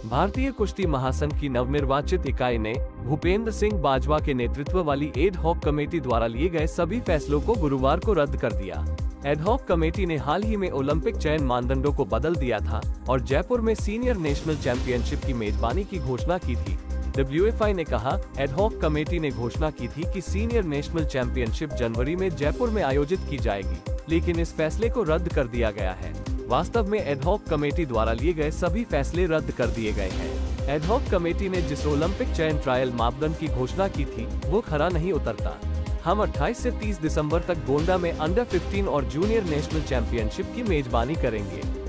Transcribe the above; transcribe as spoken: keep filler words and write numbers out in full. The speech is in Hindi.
भारतीय कुश्ती महासंघ की नवनिर्वाचित इकाई ने भूपेंद्र सिंह बाजवा के नेतृत्व वाली एड हॉक कमेटी द्वारा लिए गए सभी फैसलों को गुरुवार को रद्द कर दिया। एड हॉक कमेटी ने हाल ही में ओलंपिक चयन मानदंडों को बदल दिया था और जयपुर में सीनियर नेशनल चैंपियनशिप की मेजबानी की घोषणा की थी। डब्ल्यू एफ आई ने कहा, एड हॉक कमेटी ने घोषणा की थी कि सीनियर नेशनल चैंपियनशिप जनवरी में जयपुर में आयोजित की जाएगी, लेकिन इस फैसले को रद्द कर दिया गया है। वास्तव में एड हॉक कमेटी द्वारा लिए गए सभी फैसले रद्द कर दिए गए हैं। एड हॉक कमेटी ने जिस ओलंपिक चयन ट्रायल मापदंड की घोषणा की थी वो खरा नहीं उतरता। हम अट्ठाईस से तीस दिसंबर तक गोंडा में अंडर पंद्रह और जूनियर नेशनल चैंपियनशिप की मेजबानी करेंगे।